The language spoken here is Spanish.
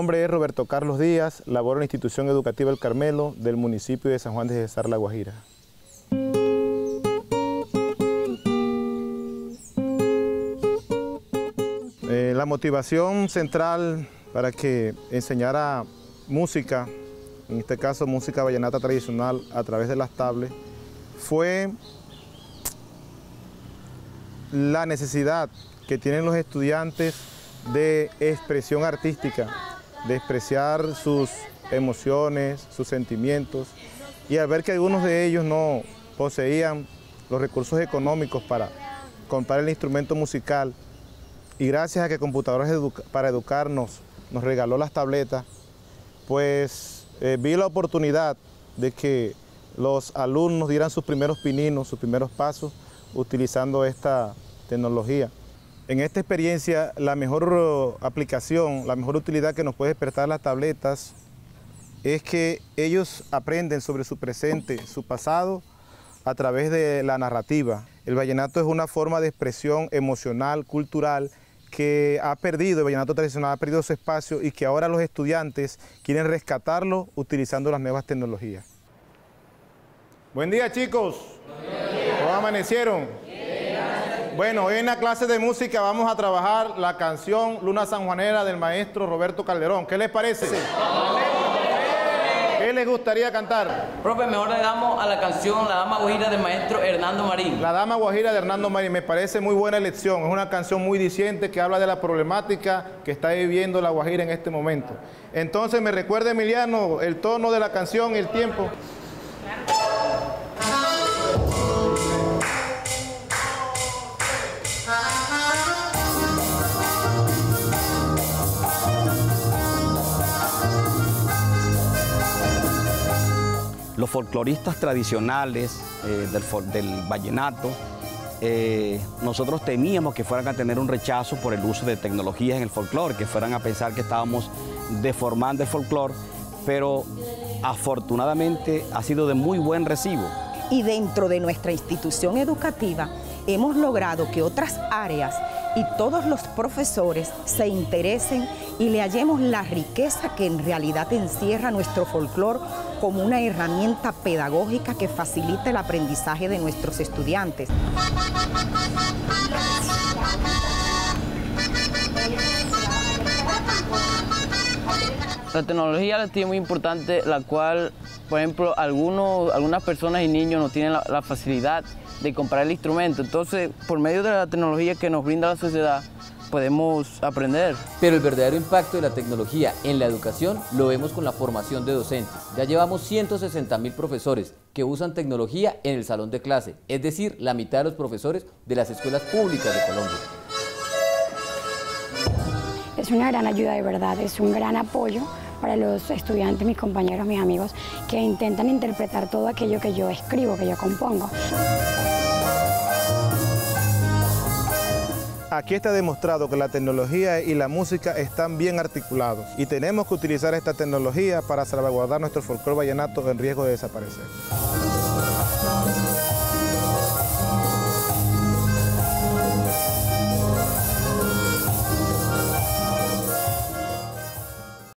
nombre es Roberto Carlos Díaz, laboro en la Institución Educativa El Carmelo del municipio de San Juan de Cesar, La Guajira. La motivación central para que enseñara música, en este caso música vallenata tradicional a través de las tablets, fue la necesidad que tienen los estudiantes de expresión artística, de expresar sus emociones, sus sentimientos, y al ver que algunos de ellos no poseían los recursos económicos para comprar el instrumento musical, y gracias a que Computadoras para Educarnos nos regaló las tabletas, pues vi la oportunidad de que los alumnos dieran sus primeros pininos, sus primeros pasos, utilizando esta tecnología. En esta experiencia, la mejor aplicación, la mejor utilidad que nos puede despertar las tabletas es que ellos aprenden sobre su presente, su pasado, a través de la narrativa. El vallenato es una forma de expresión emocional, cultural, que ha perdido, el vallenato tradicional ha perdido su espacio y que ahora los estudiantes quieren rescatarlo utilizando las nuevas tecnologías. Buen día, chicos. ¿Cómo amanecieron? Bueno, hoy en la clase de música vamos a trabajar la canción Luna Sanjuanera del maestro Roberto Calderón. ¿Qué les parece? Sí. ¿Qué les gustaría cantar? Profe, mejor le damos a la canción La Dama Guajira del maestro Hernando Marín. La Dama Guajira de Hernando Marín, me parece muy buena elección. Es una canción muy diciente que habla de la problemática que está viviendo la Guajira en este momento. Entonces, ¿me recuerda, Emiliano, el tono de la canción y el tiempo? Los folcloristas tradicionales del vallenato, nosotros temíamos que fueran a tener un rechazo por el uso de tecnologías en el folclore, que fueran a pensar que estábamos deformando el folclore, pero afortunadamente ha sido de muy buen recibo. Y dentro de nuestra institución educativa hemos logrado que otras áreas y todos los profesores se interesen y le hallemos la riqueza que en realidad encierra nuestro folclore como una herramienta pedagógica que facilita el aprendizaje de nuestros estudiantes. La tecnología la tiene muy importante, la cual, por ejemplo, algunas personas y niños no tienen la facilidad de comprar el instrumento. Entonces, por medio de la tecnología que nos brinda la sociedad, podemos aprender. Pero el verdadero impacto de la tecnología en la educación lo vemos con la formación de docentes. Ya llevamos 160.000 profesores que usan tecnología en el salón de clase, es decir, la mitad de los profesores de las escuelas públicas de Colombia. Es una gran ayuda, de verdad, es un gran apoyo para los estudiantes, mis compañeros, mis amigos, que intentan interpretar todo aquello que yo escribo, que yo compongo. Aquí está demostrado que la tecnología y la música están bien articulados y tenemos que utilizar esta tecnología para salvaguardar nuestro folclore vallenato en riesgo de desaparecer.